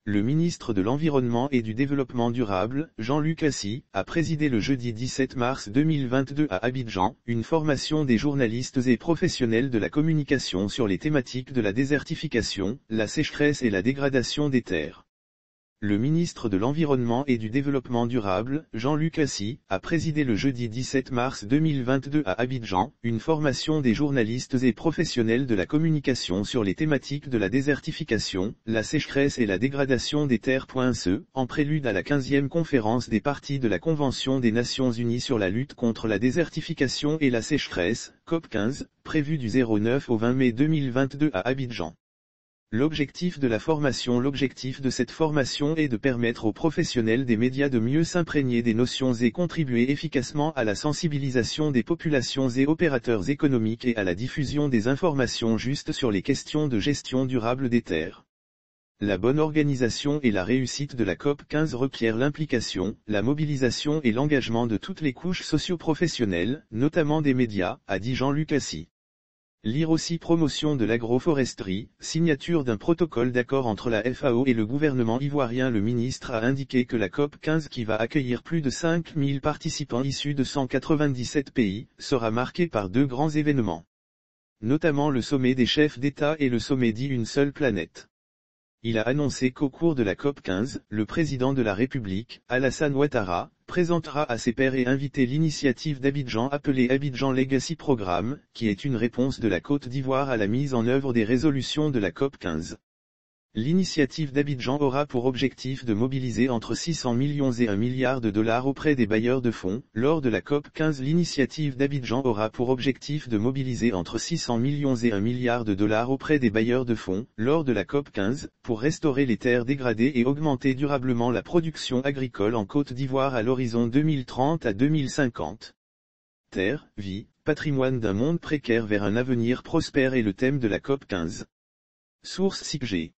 Le ministre de l'Environnement et du Développement durable, Jean-Luc Assy, a présidé le jeudi 17 mars 2022 à Abidjan, une formation des journalistes et professionnels de la communication sur les thématiques de la désertification, la sécheresse et la dégradation des terres. Le ministre de l'Environnement et du Développement durable, Jean-Luc Assy, a présidé le jeudi 17 mars 2022 à Abidjan, une formation des journalistes et professionnels de la communication sur les thématiques de la désertification, la sécheresse et la dégradation des terres. En prélude à la 15e conférence des parties de la Convention des Nations Unies sur la lutte contre la désertification et la sécheresse, COP15, prévue du 09 au 20 mai 2022 à Abidjan. L'objectif de cette formation est de permettre aux professionnels des médias de mieux s'imprégner des notions et contribuer efficacement à la sensibilisation des populations et opérateurs économiques et à la diffusion des informations justes sur les questions de gestion durable des terres. La bonne organisation et la réussite de la COP15 requièrent l'implication, la mobilisation et l'engagement de toutes les couches socio-professionnelles, notamment des médias, a dit Jean-Luc Assy. Lire aussi promotion de l'agroforesterie, signature d'un protocole d'accord entre la FAO et le gouvernement ivoirien. Le ministre a indiqué que la COP15 qui va accueillir plus de 5000 participants issus de 197 pays, sera marquée par deux grands événements. Notamment le sommet des chefs d'État et le sommet dit Une seule planète. Il a annoncé qu'au cours de la COP15, le président de la République, Alassane Ouattara, présentera à ses pairs et invités l'initiative d'Abidjan appelée Abidjan Legacy Programme, qui est une réponse de la Côte d'Ivoire à la mise en œuvre des résolutions de la COP15. L'initiative d'Abidjan aura pour objectif de mobiliser entre 600 millions et 1 milliard de dollars auprès des bailleurs de fonds. Lors de la COP15, l'initiative d'Abidjan aura pour objectif de mobiliser entre 600 millions et 1 milliard de dollars auprès des bailleurs de fonds, lors de la COP15, pour restaurer les terres dégradées et augmenter durablement la production agricole en Côte d'Ivoire à l'horizon 2030 à 2050. Terre, vie, patrimoine d'un monde précaire vers un avenir prospère est le thème de la COP15. Source SICG.